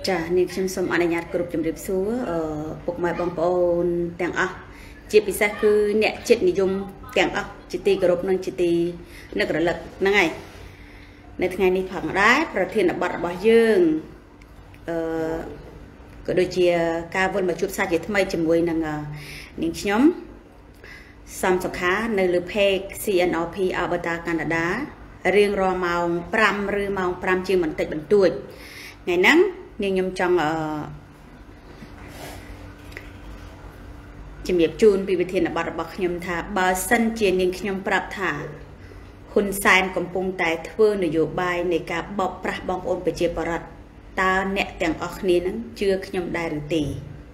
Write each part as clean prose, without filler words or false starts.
Chà, nênខ្ញុំសូមអនុញ្ញាតគ្រប់ជំរាបសួរពុកម៉ែបងប្អូនទាំងអស់ជាពិសេសគឺអ្នកចិត្តនិយមទាំងអស់ជាទីគោរពនិងជាទីនឹករលឹកហ្នឹងហើយនៅថ្ងៃនេះផងដែរប្រធានបទរបស់យើងក៏ដូចជាការវិលមកជួបសាច់ជាថ្មីជាមួយនឹងនាងខ្ញុំសំសុខានៅលើ page CNRP Alberta Canada រៀងរាល់ម៉ោង 5 ឬម៉ោង 5 ជាងបន្តិចបន្តួចថ្ងៃហ្នឹងនាងខ្ញុំចង់ជំរាបជូនពីវិធានបទរបស់ខ្ញុំថាបើសិនជានាងខ្ញុំប្រាប់ថាហ៊ុនសែនកំពុងតែធ្វើនយោបាយនៃការបោកប្រាស់បងប្អូនប្រជាពលរដ្ឋតើអ្នកទាំងអស់គ្នានឹងជឿខ្ញុំដែរឬទេ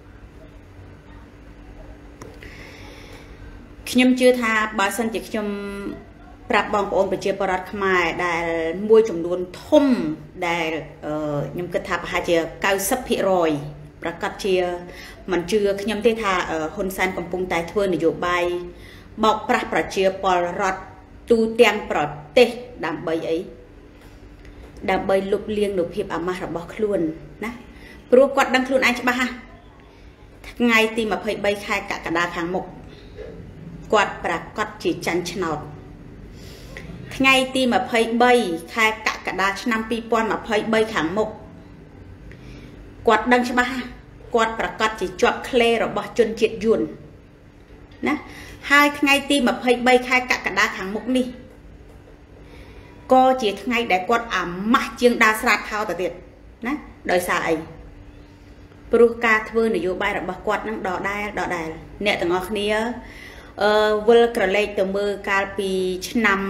ខ្ញុំជឿថាបើសិនជាខ្ញុំប្រាប់បងប្អូនប្រជាពលរដ្ឋខ្មែរដែលមួយចំនួនធំដែលខ្ញុំគិតថាប្រហែលជា 90% ប្រកាសជាមិនជឿខ្ញុំទេថាហ៊ុនសែនកំពុងតែធ្វើនយោបាយបោកប្រាស់ប្រជាពលរដ្ឋទូទាំងប្រទេសដើម្បីអីដើម្បីលុបលាងនូវភាពអាម៉ាស់របស់ខ្លួនណាព្រោះគាត់ដឹងខ្លួនឯងច្បាស់ហ่ะថ្ងៃទី23ខែកក្កដាខាងមុខគាត់ប្រកាសជាចាញ់ឆ្នោតថ្ងៃទី23ខែកក្កដាឆ្នាំ2023ខាងមុខគាត់ដឹងច្បាស់គាត់ប្រកាសជាជាប់ឃ្លេរបស់ជនជាតិយួនណាហើយថ្ងៃទី23ខែកក្កដាខាងមុខនេះក៏ជាថ្ងៃដែលគាត់អាម៉ាស់ជាងដាល់ស្រាតខោទៅទៀតណាដោយសារអីព្រោះការធ្វើនយោបាយរបស់គាត់នឹងដដែលអ្នកទាំងអស់គ្នាវិលក្រឡេកទៅមើលកាលពីឆ្នាំ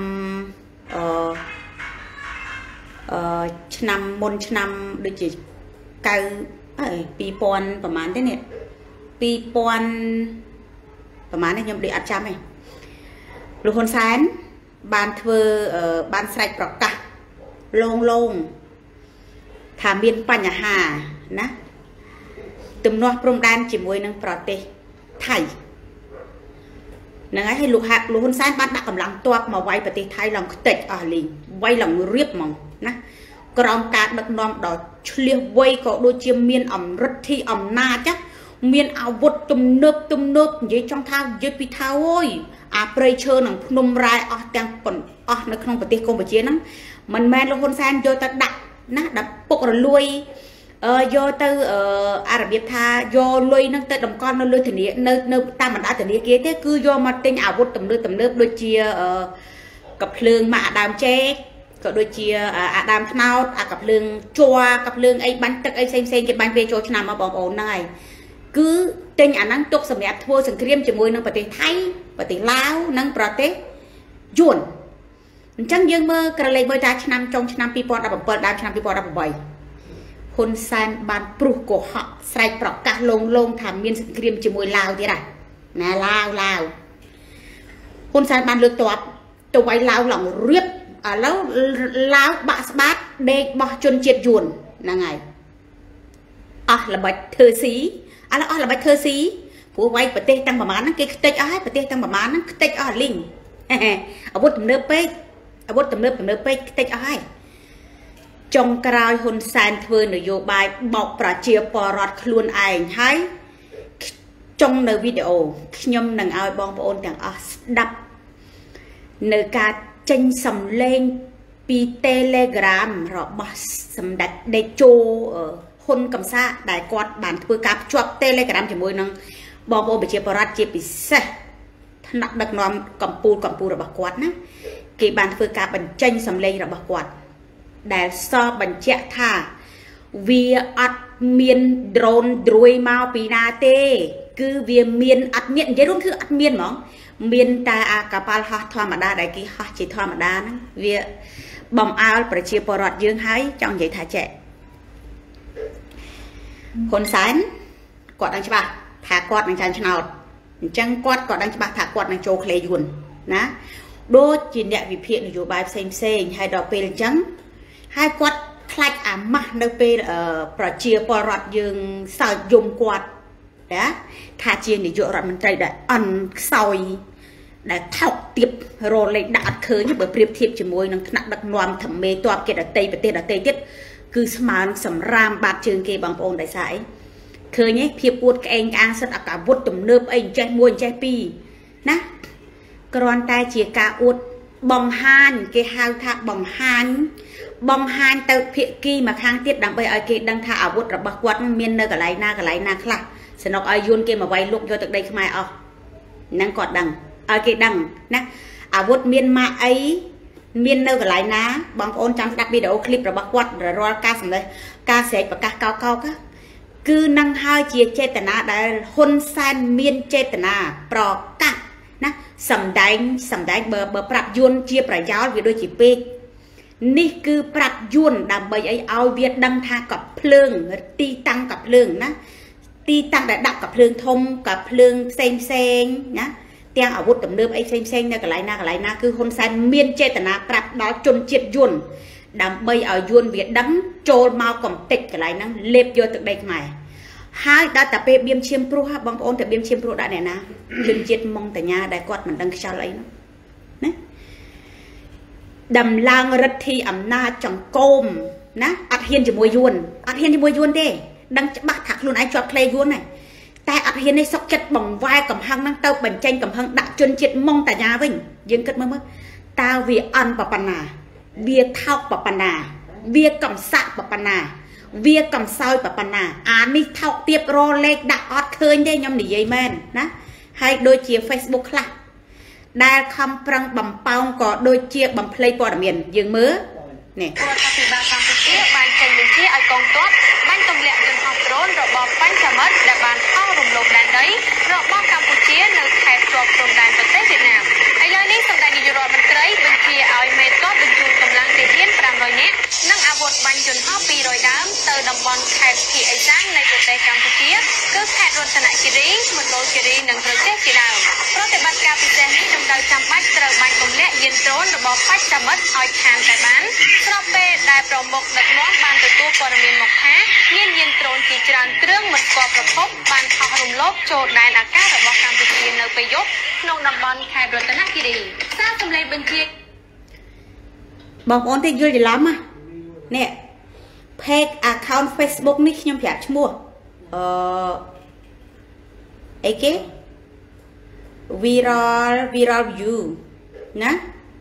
ឆ្នាំមុនឆ្នាំដូចជា2000ប្រហែលទេនេះ2000ប្រហែលនេះខ្ញុំដូចអត់ចាំទេលោកហ៊ុនសែនបានធ្វើបានស្រែកប្រកាសលងថាមានបញ្ហាណាទំនាស់ព្រំដែនជាមួយនឹងប្រទេសថៃហ្នឹងហើយលោកហ៊ុនសែនបានដាក់កម្លាំងទ័ពមកវាយប្រទេសថៃឡើងខ្ទេចអស់លីងវាយឡើងរៀបហ្មងណាក្រោមការដឹកនាំដ៏ឆ្លៀសវៃក៏ដូចជាមានអម្រិតធីអំណាចមានអាវុធទំនើបនិយាយចង់ថានិយាយពីថាអើយអាព្រៃឈើនឹងភ្នំរ៉ែអស់ទាំងអស់នៅក្នុងប្រទេសកម្ពុជាហ្នឹងមិនមែនលោកហ៊ុនសែនយកទៅដាក់ណាដាក់ពុករលួយយកទៅអារបៀបថាយកលុយហ្នឹងទៅតម្កល់នៅលើធនានៅតាមបណ្ដាធនាគារទេគឺយកមកទិញអាវុធទំនើបដូចជាកាភ្លើងម៉ាក់អាដើមចេកក៏ដូចជាអាដើមថ្នោតអាកាភ្លើងជ័រកាភ្លើងអីបាញ់ទឹកអីផ្សេងគេបាញ់ពេលចូលឆ្នាំមកបងប្អូនហ្នឹងហើយគឺទិញអាហ្នឹងទុកសម្រាប់ធ្វើសង្គ្រាមជាមួយនឹងប្រទេសថៃប្រទេសឡាវនិងប្រទេសយួនអញ្ចឹងយើងមើលក្រឡេកមើលថាឆ្នាំចុងឆ្នាំ2017ដើមឆ្នាំ2018ហ៊ុនសែនបានព្រុសកុហកស្រែកប្រកាសលងថាមានសង្គ្រាមជាមួយឡាវទៀតហ่ะណាឡាវហ៊ុនសែនបានលើកទ័ពទៅវាយឡាវឡើងរៀបឥឡូវឡាវបាក់ស្បាតដេកបោះជនជាតិយួនហ្នឹងហើយអស់ល្បិចធ្វើស៊ីឥឡូវអស់ល្បិចធ្វើស៊ីព្រោះវាយប្រទេសទាំងប្រមាណហ្នឹងគេខ្ទេចអស់ហើយប្រទេសទាំងប្រមាណហ្នឹងខ្ទេចអស់លីងអាវុធទំនើបពេកខ្ទេចអស់ហើយចុងក្រោយហ៊ុនសែនធ្វើនយោបាយបោកប្រជាពលរដ្ឋខ្លួនឯងហើយចុងនៅវីដេអូខ្ញុំនឹងឲ្យបងប្អូនទាំងអស់ស្ដាប់នៅការចេញសំឡេងពី Telegram របស់សម្ដេចដេជោហ៊ុនកំសាដែលគាត់បានធ្វើការភ្ជាប់ Telegram ជាមួយនឹងបងប្អូនប្រជាពលរដ្ឋជាពិសេសថ្នាក់ដឹកនាំកម្ពុជារបស់គាត់ណាគេបានធ្វើការបញ្ចេញសំឡេងរបស់គាត់ដែលសបបញ្ជាក់ថាវាអត់មាន drone ឌ្រួយមកពីណាទេគឺវាមានអត់មាននិយាយរួមគឺអត់មានហ្មងមានតែអាកប៉ាល់ហោះធម្មតាដែលគេហោះជាធម្មតាហ្នឹងវាបំអើលប្រជាពលរដ្ឋយើងហើយចង់និយាយថាចេះហ៊ុនសែនគាត់ដឹងច្បាស់ថាគាត់នឹងចាញ់ឆ្នោតអញ្ចឹងគាត់ក៏ដឹងច្បាស់ថាគាត់នឹងចូលឃ្លេយួនណាដូចជាអ្នកវិភាគនយោបាយផ្សេងហើយដល់ពេលអញ្ចឹងហើយគាត់ខ្លាចអាម៉ាស់នៅពេលប្រជាពលរដ្ឋយើងសើចយំគាត់ណាថាជានាយករដ្ឋមន្ត្រីដែលអន់ខ្សោយដែលថោកទាបរលេខដាក់អត់ឃើញបើប្រៀបធៀបជាមួយនឹងថ្នាក់ដឹកនាំធមេតបគេដតីប្រទេសដតីទៀត cứ smart sầm ram bạt trường kê bằng ôn đại sải khơi nhé phiệp buốt cái anh ăn sật cả vút tụm nơm anh chạy muôn chạy pi nè còn tay chỉ cả uất bong han cái hao thạc bong han tự phiệp kỳ mà khang tiết đằng bây ai kê đang thả ảo vút rồi bạc quát miên nơi cái lại na khla sẽ nó ai yun kê mà vay lúc vô từ đây không ai năng cọt đằng ai kê đằng nè ảo vút miên mà ấy miên nơi cái na bằng ôn trắng đặc biệt đầu clip rồi bạc quát rồi rồi ca sầm đây ca sẽ và ca cao cao á cứ năng hai chia chế tận đã hôn san miên chế tận pro cắt nè sầm đánh bờ prap yun chia pra giáo vì đôi chỉ pe ní cứ prap yun đam bầy ấy ao việt đăng tha cặp phượng ti tăng cặp phượng nè ti tăng đã đặt cặp phượng thông cặp phượng xem nhá tiếng ở vút tầm nơm ấy xem nè cái lại na cứ hôn san miên chế tận prap đó chôn chiết yun đam bầy ở yun việt đắng trôi mau cầm tịch cái lại năng lép vô từ đây mày hai đã tập về biếm chiêm pro ha bằng ôn tập biếm chiêm pro đã này na đừng chết mong tại nhà đại quạt mình đang sao lấy nó đầm lang rất thi ẩm na chẳng côm ná ắt hiên chỉ mùi yuan đê đang bắt thạc luôn ai cho play yuan này tại ắt hiên này sọc chật bằng vai cầm hăng năng tao bẩn tranh cầm hăng đã chân chết mong tại nhà vinh dương cất mơ tao vì ăn bà panna bia thao bà panna bia cầm sạ bà panna việc cầm soi bà panna mi thao tiếp ro lệch đã ót khơi đây nhom nỉ dây men ná hay đôi chia Facebook là đa không prang bầm pong có đôi chia bầm play bỏ miền dương mớ nè năng áp dụng bánh chuẩn hấp pi rồi đám từ đồng bọn khẹt thị ấy sáng này của tây Campuchia cứ khẹt rồi thành lại chỉ đi một đôi chỉ đi nâng rồi chết chỉ nào có thể bắt gặp thì này trong đầu chăm bách từ bánh cùng lẽ yên trốn rồi bỏ bách chăm mất oi hàng tại bán sau pe đại pro một đợt món ban từ tua còn miền một tháng nhiên yên trốn chỉ tràn trương một cọp rồi phốt ban thọ rùng lốp trộn đại là cá rồi bỏ Campuchia nơi pe dốt nông đồng bọn khẹt rồi thành lại chỉ đi sao xâm lên bên kia bọc ôn thì vui lắm à nè page account Facebook ní nhom phải mua ấy cái viral view nè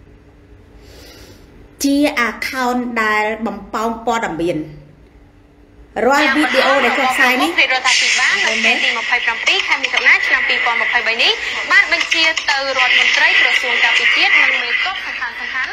chia account đài bấm pong po đầm biển rồi video để cho sai ní rồi ta chỉ bán là cái gì một phải trăm pí hay mình nát trăm pí còn một phải bảy ní bán bên chia từ rồi mình lấy rồi xuống cà phê chiết nâng mì cốc thằng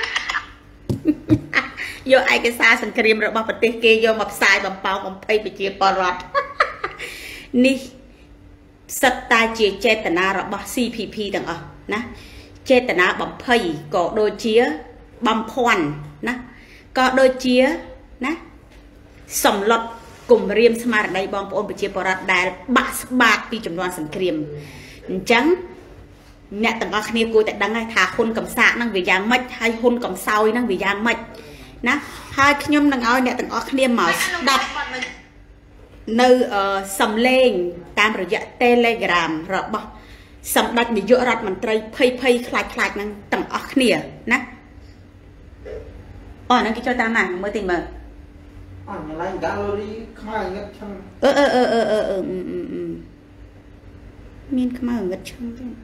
vô ai cái xa sân cream rồi bao bật kia vô mập sai bầm bao bầm pay bị chia bò rót ní sắt ta chia che tận rồi bao CPP đằng nè che tận bầm pay có đôi chia bầm khoan nè có đôi chia nè sòng lọt cùng riêng smart đây bom ôn bị chia bò rót đài bạc pi chấm đoan sân cream trắng nè tầng ở kia cô tại đằng này thả hôn cầm sạc năng vì giang mạch hay hôn cầm sau năng vì giang mạch nè hai nhom đang ao nè tầng ở kia mà đọc nơi sầm lên tam rồi dạ Telegram rồi bao sầm đặt bị dỡ rạt mình trai pay khai năng tầng ở kia nè nó cái cho ta mà mới tìm mà miên không ai ngất chân thế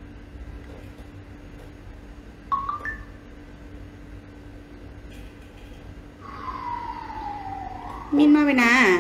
miên mà bên à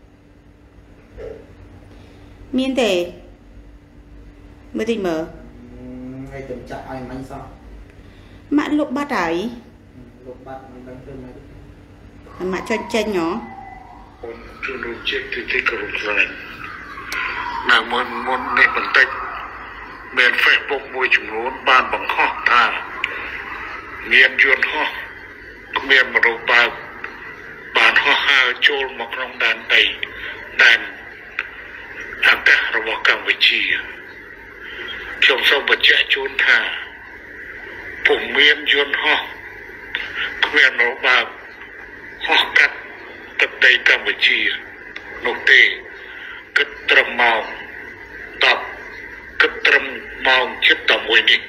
miên thế mới tìm mở ngay từng chạy anh mạnh sao mã lục bát ấy lục bát mình đang tương này mã cho chân nhỏ cho nó chết thì thích rồi rồi nàng muốn nệ bẩn tách miền phải bốc môi chúng nó ban bằng khó thà miền chuyên ho miền mà đâu bao bạn ho ha trôi một trong đàn đầy đàn hàng cả rồi bỏ càng về chi trong sau vật trẻ trốn thà phụng miền chuyên ho miền nó bao ho cắt tập đầy càng về chi nộp tê cất trầm màu tập cất trầm màu chết tầm mùi đi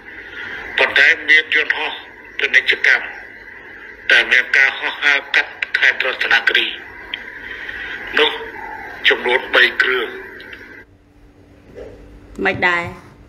còn cái miền chuyên hoเป็นกิจกรรมแต่เมียนกาข้อห้ากัดខេត្តរតនគិរីនោះចំនួន3គ្រឿងមិនដែរ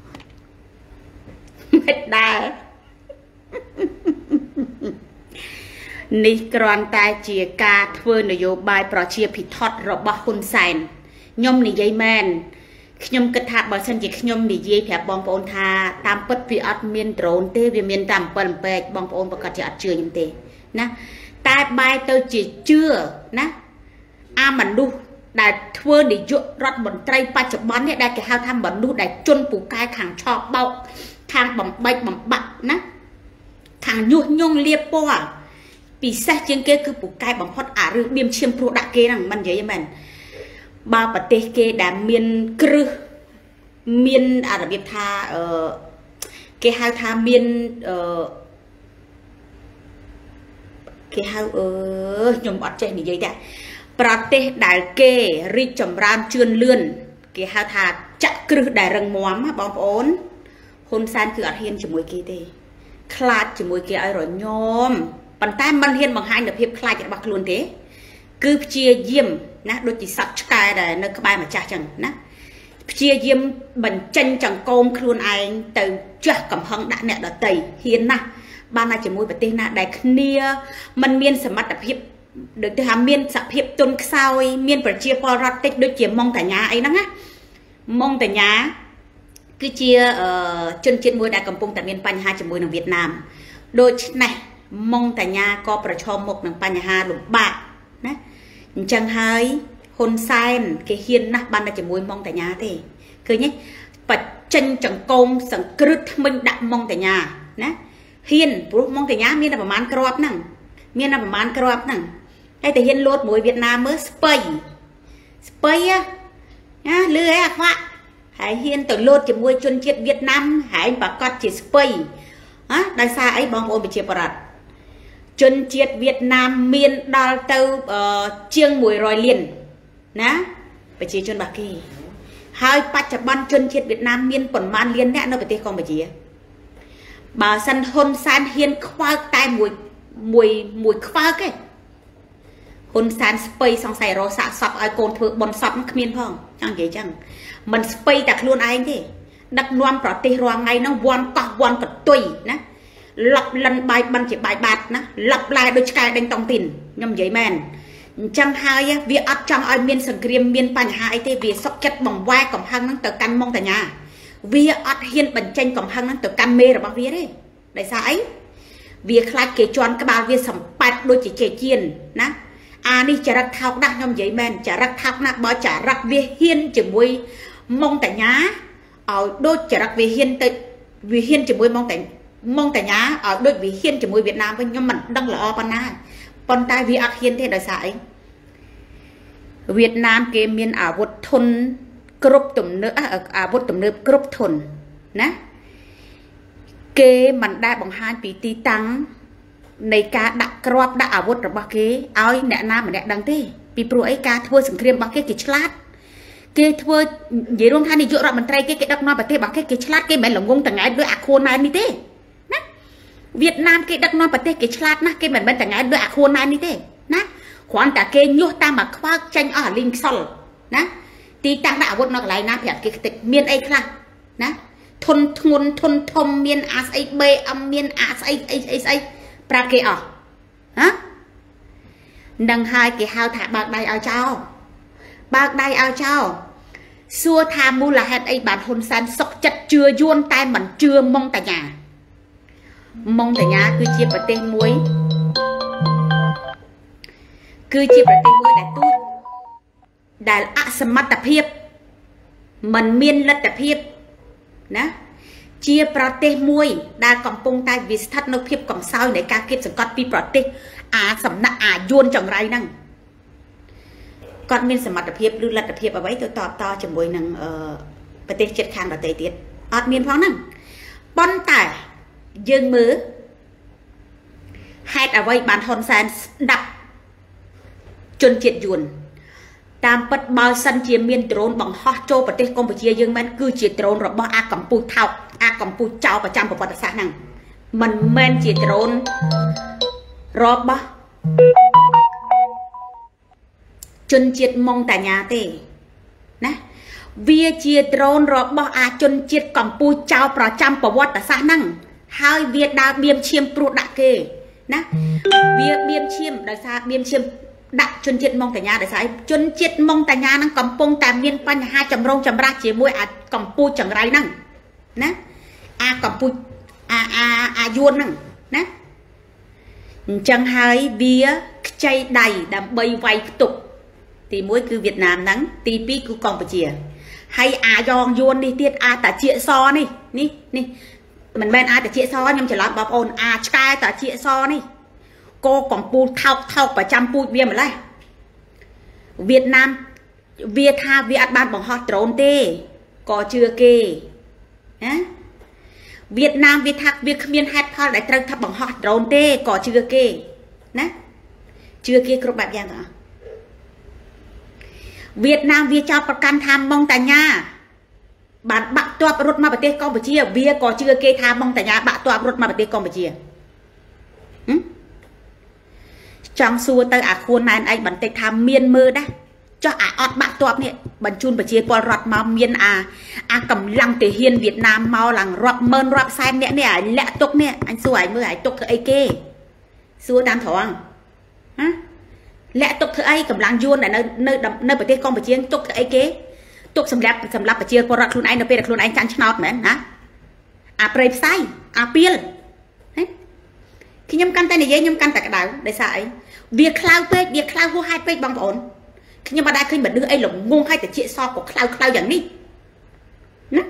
នេះគ្រាន់តែជាការធ្វើនយោបាយប្រជាភិថុតរបស់ហ៊ុនសែនខ្ញុំនិយាយមែនខ្ញុំគិតថាបើសិនជាខ្ញុំនិយាយប្រាប់បងប្អូនថាតាមពិតវាអត់មានដ្រូនទេវាមានតាម7 អំពែកបងប្អូនប្រកាសជាអត់ជឿខ្ញុំទេណាតែបែរទៅជាជឿណាអាមនុស្សដែលធ្វើនាយករដ្ឋមន្ត្រីបច្ចុប្បន្ននេះដែលគេហៅថាមនុស្សដែលជន់ពូកែខាងឆោបបោកខាងបំបែកបំបាក់ណាខាងញុះញង់លៀបពណ៌ពិសេសជាងគេគឺពូកែបំផុតអារឿងបៀមឈាមព្រោះដាក់គេហ្នឹងមិននិយាយមែនបើប្រទេសគេដែលមានគ្រឹះមានអារបៀបថាគេហៅថាមានគេហៅខ្ញុំអត់ចេះនិយាយដែរប្រទេសដែលគេរីកចម្រើនជឿនលឿនគេហៅថាចាក់គ្រឹះដែលរឹងមាំបងប្អូនហ៊ុនសែនគឺអត់ហ៊ានជាមួយគេទេខ្លាចជាមួយគេឲ្យរញោមប៉ុន្តែមិនហ៊ានបង្ហាញនូវភាពខ្លាចរបស់ខ្លួនទេគឺព្យាយាមណាដូចជាសត្វឆ្កែដែលនៅក្បែរម្ចាស់ចឹងណាព្យាយាមបញ្ចេញចង្កូមខ្លួនឯងទៅចាស់កំហឹងដាក់អ្នកដទៃហ៊ានណាស់បានតែជាមួយប្រទេសណាដែលគ្នាมันមានសមត្ថភាពដូចថាមានសភាពទុនខ្សោយមានប្រជាពលរដ្ឋតិចដូចជាម៉ុងតាញាអីហ្នឹងណាម៉ុងតាញាគឺជាជនជាតិមួយដែលកំពុងតែមានបញ្ហាជាមួយនឹងវៀតណាមដូច្នេះម៉ុងតាញាក៏ប្រឈមមុខនឹងបញ្ហាលំបាកណាអញ្ចឹងហើយហ៊ុនសែនគេហ៊ានណាស់បានតែជាមួយម៉ុងតាញាទេឃើញទេបច្ចេញចង្កូមសង្គ្រឹះថ្មិញដាក់ម៉ុងតាញាណាហ៊ានព្រោះម៉ុងតាញាមានតែប្រមាណគ្រាប់ហ្នឹងមានតែប្រមាណគ្រាប់ហ្នឹងហើយតែហ៊ានលោតមួយវៀតណាមមើលស្ពៃណាលឺអីអាខ្វាក់ហើយហ៊ានទៅលោតជាមួយជនជាតិវៀតណាមហើយប្រកាសជាស្ពៃដោយសារអីបងប្អូនប្រជាពលរដ្ឋជនជាតិវៀតណាមមានដល់ទៅជាង100លានណាប្រជាជនរបស់គេហើយបច្ចុប្បន្នជនជាតិវៀតណាមមានប្រមាណលានអ្នកនៅប្រទេសកម្ពុជាបើសិនហ៊ុនសែនហ៊ានខ្វើកតែមួយខ្វើកឯងហ៊ុនសែនស្ពៃសង្ស័យរកសាកសពឲ្យកូនធ្វើបន់សពគ្មានផងចង់និយាយចឹងមិនស្ពៃតែខ្លួនឯងទេដឹកនាំប្រទេសរាល់ថ្ងៃហ្នឹងវាន់កោះវាន់កតុយណាលប់លិនបាយបិណ្ឌជាបាយបាត់ណាលប់ឡាយដូចឆ្កែដេញតុងទីនខ្ញុំនិយាយមែនអញ្ចឹងហើយវាអត់ចង់ឲ្យមានសង្គ្រាមមានបញ្ហាអីទេវាសុកចិត្តបង្វែរកំហឹងហ្នឹងទៅកាន់ម៉ុងតាញាវាអត់ហ៊ានបញ្ចេញកំហឹងហ្នឹងទៅកាន់មេរបស់វាទេដោយសារអីវាខ្លាចគេជន់ក្បាលវាសំប៉ែតដូចជាជេជៀនណាអានេះចរិតថោកណាស់ខ្ញុំនិយាយមែនចរិតថោកណាស់បើចរិតវាហ៊ានជាមួយម៉ុងតាញាឲ្យដូចចរិតវាហ៊ានទៅវាហ៊ានជាមួយម៉ុងតាញាឲ្យដូចវាហ៊ានជាមួយវៀតណាមវិញខ្ញុំមិនដឹងល្អប៉ុណ្ណាប៉ុន្តែវាអត់ហ៊ានទេដោយសារអីវៀតណាមគេមានអាវុធធុនគ្រប់ទំនើបអាវុធទំនើបគ្រប់ធុនណាគេមិនដែលបង្ហាញពីទីតាំងនៃការដាក់គ្រាប់ដាក់អាវុធរបស់គេឲ្យអ្នកណាម្នាក់ដឹងទេពីព្រោះអីការធ្វើសង្គ្រាមរបស់គេឆ្លាតគេធ្វើនិយាយរួមថានាយករដ្ឋមន្ត្រីគេដឹកនាំប្រទេសរបស់គេឆ្លាតគេមិនមែនល្ងងតង្ហែដូចអាខួនណែននេះទេណាវៀតណាមគេដឹកនាំប្រទេសគេឆ្លាតណាស់គេមិនមែនតង្ហែដូចអាខួនណែននេះទេណាគ្រាន់តែគេញុះតាមមកខ្វើកចេញអស់អាលីងខ្សលណាទីតាំងដាក់អាវុធនៅកន្លែងណាប្រាប់គេខ្ទេចមានអីខ្លះណាធនធ្ងន់ធនធំមានអាស្អី BM មានអាស្អីស្អីប្រាប់គេអស់នឹងហើយគេហៅថាបើកដៃឲ្យចោលបើកដៃឲ្យចោលសួរថាមូលហេតុអីបានហ៊ុនសែនសុកចិត្តជឿយួនតែមិនជឿម៉ុងតាញាគឺជាប្រទេសមួយដែលអសមត្ថភាពមិនមានលទ្ធភាពណាជាប្រទេសមួយដែលកំពុងតែវាស្ថិតនៅភាពកំសោយនៃការគៀបសង្កត់ពីប្រទេសអាសំណាក់អាយួនចង្រៃហ្នឹងគាត់មានសមត្ថភាពឬលទ្ធភាពអ្វីទៅតជាមួយនឹងប្រទេសជិតខាងដទៃទៀតអត់មានផងហ្នឹងប៉ុន្តែយើងមើលហេតុអ្វីបានហ៊ុនសែនស្ដាប់ជនជាតិយួនតាមពិតបើសិនជាមានដ្រូនបង្ហោះចូលប្រទេសកម្ពុជាយើងមែនគឺជាដ្រូនរបស់អាកម្ពុជាថោកអាកម្ពុជាចោលប្រចាំប្រវត្តិសាស្ត្រហ្នឹងមិនមែនជាដ្រូនរបស់ chun chiết mong tại nhà thế nè vía chia drone rồi bỏ chun chiết cầm pu trao pro trăm bảo vật tại sao năng hai vía đa biêm chiêm pro đặc kê nè vía biêm chiêm đời sao biêm chiêm đặt chun chiết mong tại nhà đời sao chun chiết mong tại nhà năng cầm pung tại miền pan hai chấm rong chấm ra chỉ môi cầm pu chẳng rai năng nè cầm pu yuan năng nè chẳng hai vía chay đầy đầm bay vay tục thì mỗi cứ Việt Nam nắng tí pi cứ còn phải chia hay yong yuan đi tiết ta chia so đi ní mình bên ta chia so nhưng chỉ làm bảo ôn sky ta chia so đi cô còn pu thao và trăm pu bia mà lại Việt Nam Việt tha Việt ban bằng hot drone tê có chưa kê Việt Nam Việt thạc Việt miền hạt pha lại trăng thắp bằng hot drone tê có chưa kê nè chưa kê cướp bạc giang hả Việt Nam Việt choประกัน tham mong tại nhà bạn bạc toa rốt mà bát tê con bạch chia Việt có chưa kê tham mong tại nhà bạc toa rốt mà bát tê con bạch chia trong xua tới khuôn này anh bắn tê tham miên mơ đó cho ọt bạc toa nè bắn chun bạch chia qua rọt mà miên cầm lăng thể hiên Việt Nam mau lăng rọt mơn rọt sai nè lẹ tục nè anh xua anh mơ anh tục ấy kê xua tam thoáng hả lẽ tục thứ ấy cầm lăng yuan này nơi bởi thế con phải chiến tục thứ ấy kế tục sầm lạp phải chia qua rạc luôn anh nó là luôn anh chăn chăn nọt mến hả prey sai piel khi nhâm căn tay này dễ nhâm căn tại cái đảo để xài việc cloud vô hai page bằng ổn khi nhưng mà đã khi mà đưa ấy lồng ngung hai từ chia so của cloudอย่างนี้nè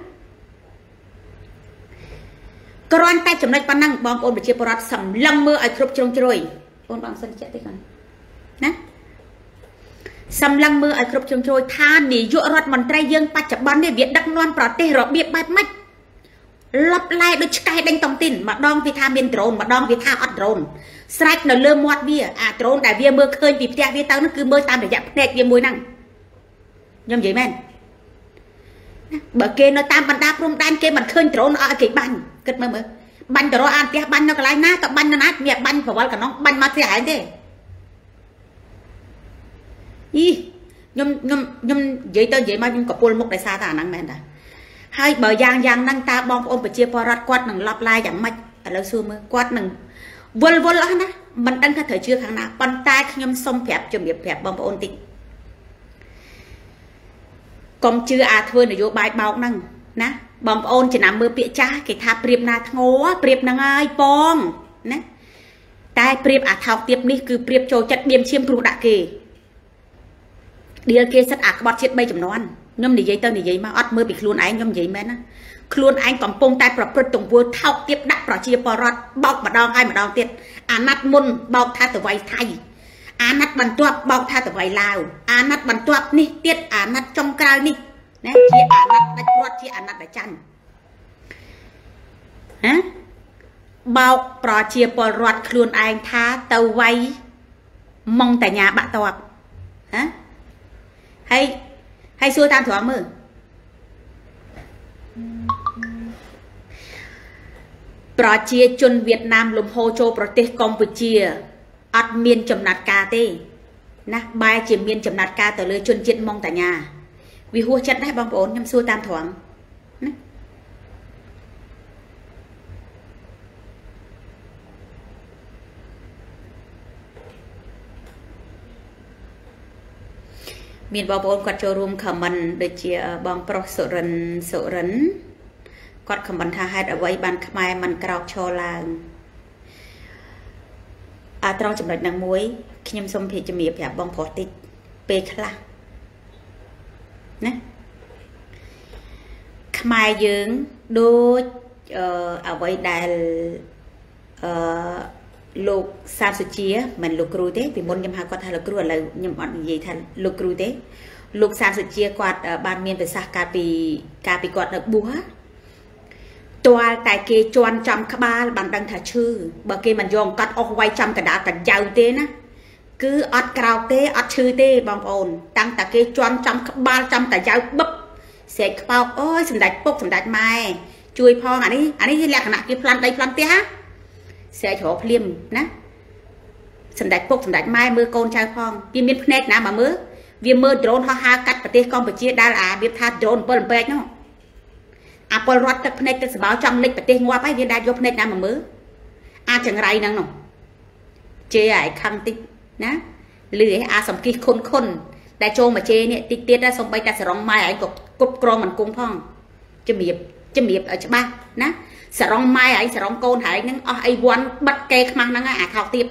กรอนแต่ចំណុចប៉ុណ្ណឹងបងប្អូនប្រជាពលរដ្ឋសម្លឹងមើលឲ្យគ្រប់ជ្រុងជ្រោយបងបងសិនចិត្តតិចហ្នឹងណាសម្លឹងមើលឲ្យគ្រប់ជ្រុងជ្រោយថានាយករដ្ឋមន្ត្រីយើងបច្ចុប្បន្ននេះវាដឹកនាំប្រទេសរបៀបបែបម៉េចលប់ឡែដូចឆ្កែដេញតុងទីនម្ដងវាថាមានដ្រូនម្ដងវាថាអត់ដ្រូនស្រេចនៅលើមាត់វាដ្រូនដែលវាមើលឃើញពីផ្ទះវាទៅនោះគឺមើលតាមរយៈភ្នែកវាមួយហ្នឹងខ្ញុំនិយាយមែនបើគេនៅតាមបណ្ដាព្រំដែនគេមិនឃើញដ្រូនអត់ឲ្យគេបាញ់គិតមើលបាញ់ទៅរកផ្ទះបាញ់នៅកន្លែងណាក៏បាញ់នៅណាមានបាញ់ប្រវល់កណ្ដុងបាញ់មកផ្ទះឯងទេខ្ញុំនិយាយទៅនិយាយមកខ្ញុំកពុលមុខដោយសារតែអាហ្នឹងមែនតាហើយបើយ៉ាងហ្នឹងតើបងប្អូនប្រជាពលរដ្ឋគាត់នឹងឡប់ឡាយយ៉ាងម៉េចឥឡូវសួរមើលគាត់នឹងវល់អស់ណាមិនដឹងថាត្រូវជឿខាងណាប៉ុន្តែខ្ញុំសូមប្រាប់ជំរាបប្រាប់បងប្អូនតិចកុំជឿធ្វើនយោបាយបោកហ្នឹងណាបងប្អូនចំណាំមើលពាក្យចាស់គេថាប្រៀបណាធ្ងោប្រៀបហ្នឹងហើយបងណាតែប្រៀបថោកទៀបនេះគឺប្រៀបចូលចិត្តបៀមឈាមព្រោះដាក់គេឌៀលគេសិតក្បត់ជាតិ3ចំនួនខ្ញុំនិយាយទៅនិយាយមកអត់មើលពីខ្លួនឯងខ្ញុំនិយាយមែនណាខ្លួនឯងកំពុងតែប្រព្រឹត្តទង្វើថោកទាបដាក់ប្រជាពលរដ្ឋបោកម្ដងហើយម្ដងទៀតអាណត្តិមុនបោកថាទៅវាយថៃអាណត្តិបន្ទាប់បោកថាទៅវាយឡាវអាណត្តិបន្ទាប់នេះទៀតអាណត្តិចុងក្រោយនេះណាជាអាណត្តិដាច់ព្រាត់ជាអាណត្តិដែលចាញ់ហ៎បោកប្រជាពលរដ្ឋខ្លួនឯងថាទៅវាយម៉ងតាញាបាក់តបហ៎ហើយសួរតាមត្រង់មើលប្រជាជនវៀតណាមលំហូរចូលប្រទេសកម្ពុជាអត់មានចំណាត់ការទេណាបែរជាមានចំណាត់ការទៅលើជនជាតិម៉ុងតាញាវាហួសចិត្តដែរបងប្អូនខ្ញុំសួរតាមត្រង់ណាមានបងប្អូនគាត់ចូលរួមខមមិនដូចជាបងប្រុសសុរិនគាត់ខមមិនថាហេតុអ្វីបានខ្មែរមិនក្រោកឈរឡើងត្រង់ចំណុចហ្នឹងមួយខ្ញុំសូមភ័យជំរាបប្រាប់បងប្រុសតិចពេលខ្លះណាខ្មែរយើងដូចអ្វីដែលលោកសាមសុជាមិនលោកគ្រូទេពីមុនខ្ញុំហៅគាត់ថាលោកគ្រូឥឡូវខ្ញុំអត់និយាយថាលោកគ្រូទេលោកសាមសុជាគាត់បានមានប្រសាសន៍កាលពីគាត់នៅបួសទាល់តែគេជន់ចំក្បាលបានដឹងថាឈឺបើគេមិនយកកាត់អស់វាយចំកណ្ដាលកញ្ចៅទេណាគឺអត់ក្រោកទេអត់ឈឺទេបងប្អូនតាំងតែគេជន់ចំក្បាលចំកញ្ចៅបឹកស្រែកខ្បោកអូយសម្ដេចពុកសម្ដេចម៉ែជួយផងអានេះជាលក្ខណៈគេផ្លាន់ដីផ្លាន់ផ្ទះស្រែករកភ្លាមណាសម្ដេចពុកសម្ដេចម៉ែមើលកូនចៅផងវាមានភ្នែកណាមកមើល vì mơ drone họ ha cắt bật tê con bật chia đa là biết tha drone bờ bè nhá Apple rót tập này tập báo trong lịch bật tê ngoa bay viên đa vô này nam mà mớ chẳng rai năng nọ chế ai khăng tích ná lưỡi sầm kia khôn đại châu mà chế nè tiết ra xong bay ta sẽ rong mai ấy cục crom mình cung phong chấm miệp ở chỗ ba ná sẽ rong mai ấy sẽ rong côn hải những ai quan bắt kê mang năng thao tiếp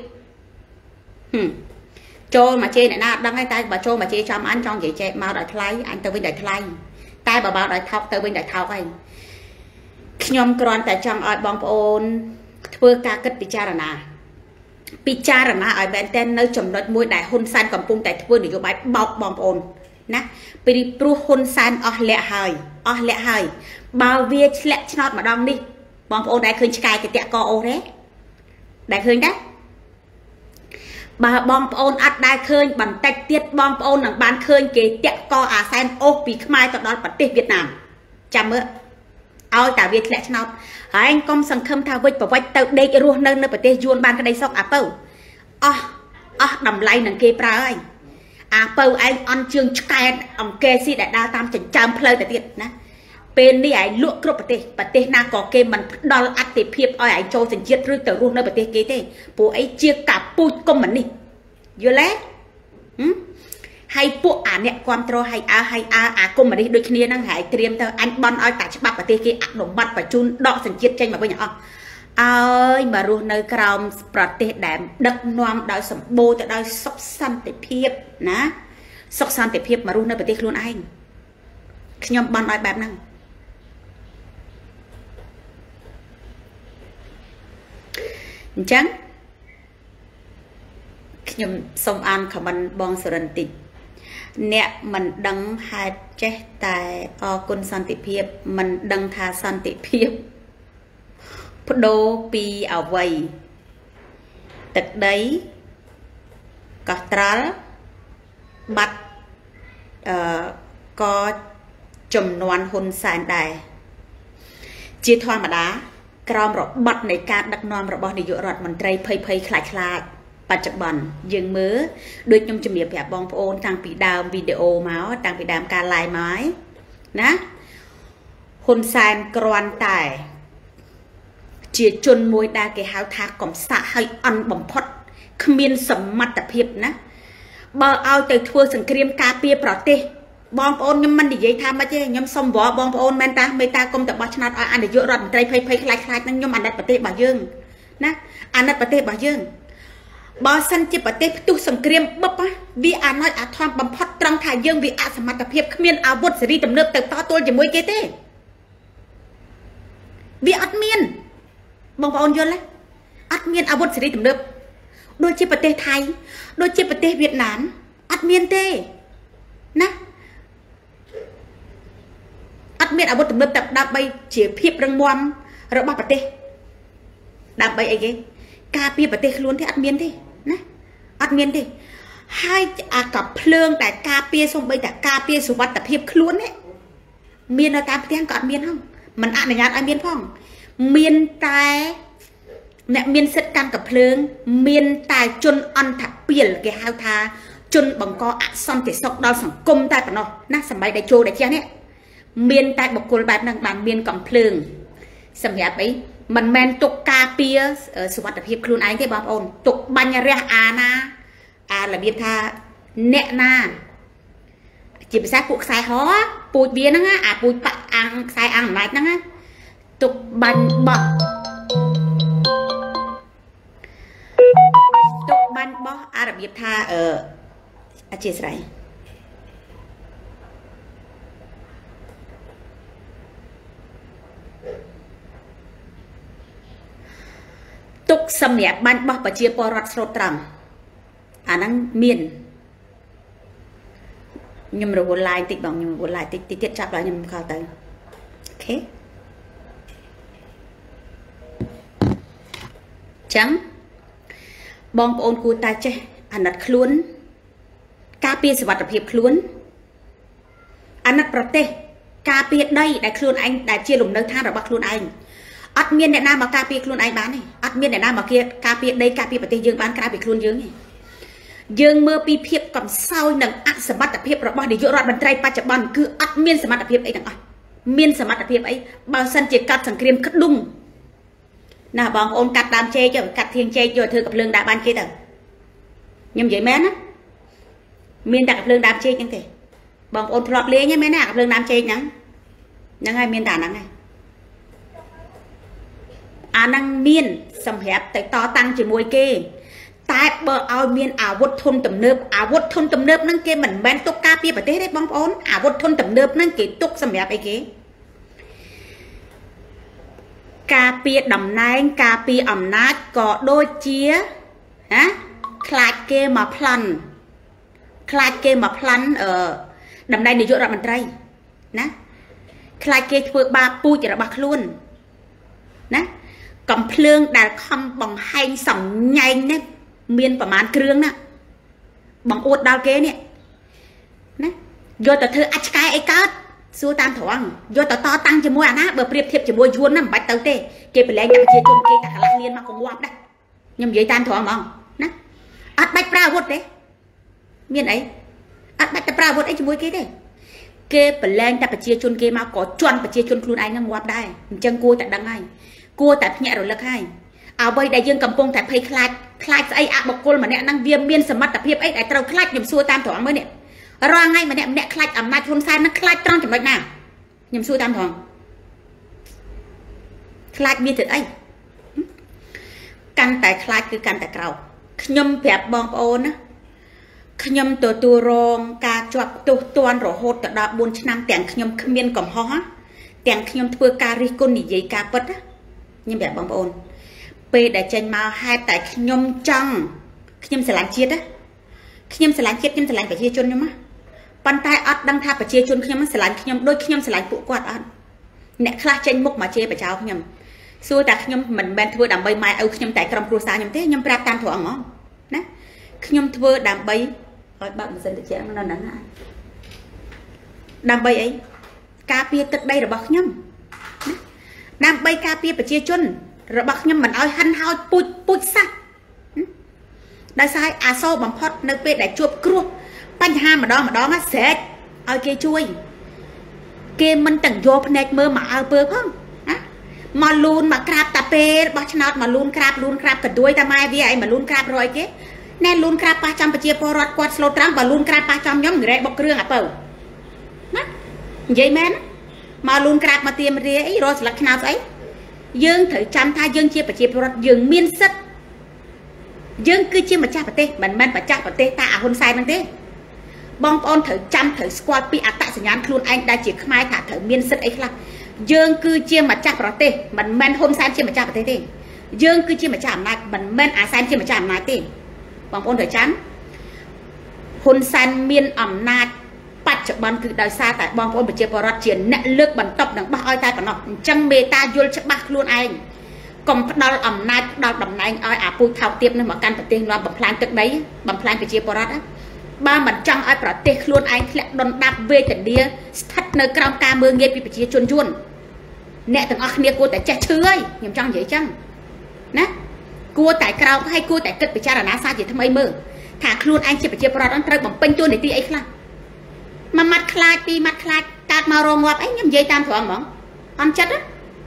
châu mà chê này na đăng ngay tay bà châu mà chê cho anh trong vậy chê mau đợi thay anh tới bên đợi thay tay bà bao đợi thọc tới bên đợi thọc anh nhom còn tại trong ở bong ôn thưa ca kết pichara na ở bên tên nơi chấm đợt môi đại hôn san cầm pung tại thưa để cho bài bọc bong ôn nè bị pru hôn san ở lẹ hơi bao việt lẹ chót mà đong đi bong ôn đại khơi cài cái tẹt co ô đấy đại khơi đấy bà bong ôn ắt đại khơi bằng tách tiết bong ôn bằng ban khơi cái tẹt co sen ô bị mai tập đó bật tiết Việt Nam chăm mơ ao tại Việt lẹ chót anh công sẵn khâm thao vết và vạch tự đây cái ruộng nâng nơi bật tiết yuan ban cái đây sọc Apple đầm lay nâng kê pra anh Apple anh ăn chương cài ông kê si đại đa tam chỉnh trăm plei tại tiết nè bên đi anh lụa cướp bật tiết na có kê mình đo ắt tiệp hiệp oi anh cho thành chiết rưỡi từ ruộng nơi bật tiết kế thế bố ấy chia cả pui công mình đi vô lẽ hay bộ nè quan trò hay công mà đi đôi khi năng hải tiêm theo anh bon oi tại bắp bật tiết kia nổ mặt và chun đọ thành chiết tranh mà bây giờ ơi mà ruộng nơi còng bật tiết đạm đất noam đói sầm bô tại đói sọc xăm tiệp hiệp ná sọc xăm tiệp hiệp mà ruộng nơi bật tiết luôn anh nhom bon oi bẹp năng chẳng nhom sông an khả mình bong sờn tịt nè mình đăng hai chết tại con san tiệp hiệp mình đăng tha san tiệp hiệp đô pi ở vầy tật đấy có trá bắt có chùm noan hôn sàn đài chia thoa mà đá crom rồi bắt này ca đặc nom rồi bỏ đi dựa rọt mình tray phây khlạiปัจจุบันยังมือโดยยมจะมีแบบบองโอนทางปีดาววิดีโอมาทางปีดาวการไลน์ไม้นะคนแซนกรอนแต่เจียจนมวยดาเกหาทากล่อมสะให้อันบ่มพดขมิ้นสมัติเพียบนะบอเอาแต่ทัวสังเกตกาเปียปลอดเตบองโอนยมมันดีใจทำมาเจยมสมบัติบองโอนแมนตาเมตากรมแต่บอชนะอันเดียรอดใจเพยคลายนั่งยมอันดับประเทศบ่ยื่นนะอันดับประเทศบ่ยื่นบอสันจิปเตปตุสังเกตบ๊บวิอาน้อยอาทอมบำพัดตรังถ่ายยื่นวิอาสมัติเพียบขมิ้นอาวุธสรีตำเนิบแต่ต่อตัวจะมวยเกเตวิอัดเมียนบองโอนยนเลยอัดเมียนอาวุธสรีตำเนิบโดยจิปเตไทยโดยจิปเตเวียดนามอัดเมียนเตนะอัดเมียนอาวุธตำเนิบแต่ดาบใบเฉียบเพียบรังมวมระบาดประเทศดาบใบไอ้เก๋กาเปียประเทศล้วนที่อัดเมียนที่นะอัดเมียนที่ให้กับเพลิงแต่กาเปียส่งไปแต่กาเปียสุวัตแต่เพียบล้วนเนี่ยเมียนเอาตามเตียงก็อัดเมียนห้องมันอัดในงานอัดเมียนห้องเมียนตายเนี่ยเมียนเสร็จการกับเพลิงเมียนตายจนอันถักเปลี่ยนแกหาทาจนบังกออัดซ่อนแต่ซอกดาวสังคมตายปะเนาะนะสมัยได้โจได้เจ้าเนี่ยเมียนตายบุคคลแบบนั้นบางเมียนกับเพลิงสมัยไปมันแมนตุกกาเปียสุวัตเพียบครูนไอ้ที่บอกโอนตุกบัญญาเรียอานะละเบียดท่าเนะนาจีบสายปูสายหอปูเบียนั่งอ่ะปูปะอังสายอังไหนนั่งตุกบัญบ่ตุกบัญบ่ละเบียดท่าอาชีพไรตุกสมัยบันบ่ปะเจียปอรัดสโลตรังอันนั้นเมียนยมระวนลายติดบังยมระวนลายติดจับแล้วยมเข้าไปโอเคจังบองโอนกูตาเจอันนัดคล้วนกาเปียสวัสดิเพียบคล้วนอันนัดประเทศกาเปียได้ได้คล้วนไอ้ได้เจียหลุมเดินทางระบักคล้วนไอ้อัดเมียนในน้ำมากาเปียคลุนไอ้บ้านนี่อัดเมียนในน้ำมาเกียกาเปียได้กาเปียปฏิยืงบ้านกาเปียคลุนยืงนี่ยืงเมื่อปีเพียบ cầm sau nâng ạ sầm bắt tập hiệp rồi bao để dỗ rọt bàn trai ba chập bàn cứ ắt miên sầm bắt tập hiệp ấy đằng miên sầm bắt tập hiệp ấy bao sân chỉ cắt sẵn kìm cắt đung nà bong ôn cắt đam chê cho cắt thiên chê cho thưa cặp lương đã ban chê tờ nhưng vậy mến á miên đặt cặp lương đam chê như thế bong ôn lọt lê nhé mến á cặp lương đam chê nắng nắng hai miên tả nắng này năng miên sầm hẹp tại to tăng chỉ mùi kê tại bờ ao miên vút thôn tầm nớp năng kê mình bên tục ca pia bờ tê đấy bong ôn vút thôn tầm nớp năng kê tục sầm hẹp ấy kê ca pia đầm nai ca pia nát có đôi chia hả khai kê mà plan ở đầm nai để dỗ ra bàn trai nè khai kê vừa ba pu chỉ là bạc luôn nè cầm phượng đã không bằng hai sòng nhanh nè miênประมาณ krương nè bằng uột đào kế nè nè vô tờ thư ách cái ấy cát xua tam thoáng vô tờ to tăng cho mua á bờ priệp thiệp cho mua vuông nè bạch tàu tê kê phải lấy nhà chia chôn kê cả lạc liên mà không ngoạp đây nhưng vậy tam thoáng mong nè ắt bạch pra vút đấy miên ấy ắt bạch pra vút ấy cho mua kê đấy kê phải lấy ta phải chia chôn kê mà có chọn phải chia chôn luôn anh ngoạp đây chân cua tại đằng này cua tại nhẹ rồi lực hai bây đại dương cầm pông tại phây khai ấy bọc cô mà nè năng viêm miên sầm mắt tập hiệp ấy đại trâu khai nhầm xua tam thoáng mới nè ra ngay mà nè khai nai thôn sai nó khai trong chấm nào nhầm xua tam thoáng khai miên thật ấy căn tại khai cứ căn tại cầu nhầm phẹp bong ôn á nhầm tu rong ca chọt tu tuan rồi hốt tại đó 4 năm tiền nhầm miên cầm ho tiền nhầm thưa ca ri con nỉ giấy ca bớt á nhưngแบบបងប្អូនពេលដែលចេញមកហេតុតែខ្ញុំចង់ខ្ញុំស្រឡាញ់ជាតិណាខ្ញុំស្រឡាញ់ជាតិខ្ញុំស្រឡាញ់ប្រជាជនខ្ញុំណាប៉ុន្តែអត់ដឹងថាប្រជាជនខ្ញុំស្រឡាញ់ខ្ញុំដូចខ្ញុំស្រឡាញ់ពួកគាត់អត់អ្នកខ្លះចេញមុខមកជេរបចោខ្ញុំសួរតែខ្ញុំមិនមែនធ្វើដើម្បីម៉ែឪខ្ញុំតែក្រុមគ្រួសារខ្ញុំទេខ្ញុំប្រាប់តាមត្រង់ហ្មងណាខ្ញុំធ្វើដើម្បីឲ្យបើកម៉ាស៊ីនត្រជាក់នៅហ្នឹងណាដើម្បីអីការពារទឹកដីរបស់ខ្ញុំដើម្បីការពារប្រជាជនរបស់ខ្ញុំមិនឲ្យហិនហោចពូជសាច់ដោយសារអាសូរបំផុតនៅពេលដែលជួបគ្រោះបញ្ហាម្ដងស្រែកឲ្យគេជួយគេមិនទាំងយកភ្នែកមើលមកអើពើផងណាមកលូនមកក្រាបតាពេរបស់ឆ្នោតមកលូនក្រាបកដួយតាម៉ែវាអីមកលូនក្រាបរយគេណែលូនក្រាបប៉ះចំប្រជាពលរដ្ឋគាត់ស្លូតត្រង់បើលូនក្រាបប៉ះចំខ្ញុំរែកបុកគ្រឿងអាពៅណានិយាយមែនមកលូនក្រាបមកទៀមរាអីរកស្លឹកខ្នោតស្អីយើងត្រូវចាំថាយើងជាប្រជាពលរដ្ឋយើងមានសិទ្ធិយើងគឺជាម្ចាស់ប្រទេសមិនមែនម្ចាស់ប្រទេសតាហ៊ុនសែនហ្នឹងទេបងប្អូនត្រូវចាំត្រូវស្គាល់ពីអត្តសញ្ញាណខ្លួនឯងដែលជាខ្មែរថាត្រូវមានសិទ្ធិអីខ្លះយើងគឺជាម្ចាស់ប្រទេសមិនមែនហ៊ុនសែនជាម្ចាស់ប្រទេសទេយើងគឺជាម្ចាស់អំណាចមិនមែនអាសែនជាម្ចាស់អំណាចទេបងប្អូនត្រូវចាំហ៊ុនសែនមានអំណាចបច្ចុប្បន្នគឺដោយសារតែបងប្អូនប្រជាពលរដ្ឋជាអ្នកលើកបន្ទប់នឹងបោះឲ្យតែប៉ុណ្ណោះអញ្ចឹងមេតាយល់ច្បាស់ខ្លួនឯងកុំផ្ដល់អំណាចផ្ដល់តំណែងឲ្យអាពូថោកទាបនឹងមកកាន់ប្រទេសនាំបំផ្លាញទឹកដីបំផ្លាញប្រជាពលរដ្ឋបើមិនចង់ឲ្យប្រទេសខ្លួនឯងធ្លាក់ដុនដាប់វេទនាស្ថិតនៅក្រោមការមើលងាយពីប្រជាជនយួនអ្នកទាំងអស់គ្នាគួរតែចេះឈឺហើយខ្ញុំចង់និយាយចឹងណាគួរតែក្រោកហើយគួរតែគិតពិចារណាសាជាថ្មីមើលថាខ្លួនឯងជាប្រជាពលរដ្ឋត្រូវបំពេញតួនាទីអីខ្លះមួយម៉ាត់ខ្លាចពីរម៉ាត់ខ្លាចកើតមករងងាប់អីខ្ញុំនិយាយតាមត្រង់ហ្មងអន់ចិត្តណា